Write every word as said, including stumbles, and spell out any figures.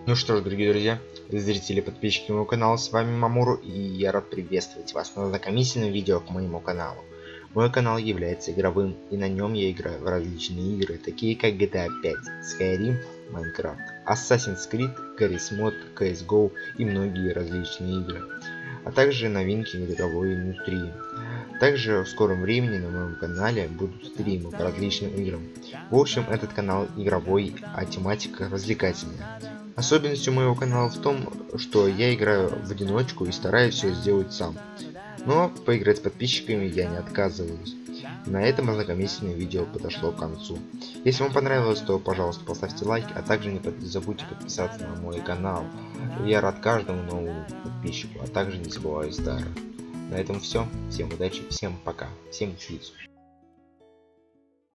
Ну что ж, дорогие друзья, зрители, подписчики моего канала, с вами Мамуру, и я рад приветствовать вас на знакомительном видео к моему каналу. Мой канал является игровым, и на нем я играю в различные игры, такие как джи ти эй пять, Skyrim, Minecraft, Assassin's Creed, Garry's Mod, си эс го и многие различные игры, а также новинки игровой индустрии. Также в скором времени на моем канале будут стримы по различным играм. В общем, этот канал игровой, а тематика развлекательная. Особенностью моего канала в том, что я играю в одиночку и стараюсь все сделать сам. Но поиграть с подписчиками я не отказываюсь. На этом ознакомительное видео подошло к концу. Если вам понравилось, то пожалуйста поставьте лайк, а также не забудьте подписаться на мой канал. Я рад каждому новому подписчику, а также не забываю старых. На этом все. Всем удачи, всем пока, всем чиз.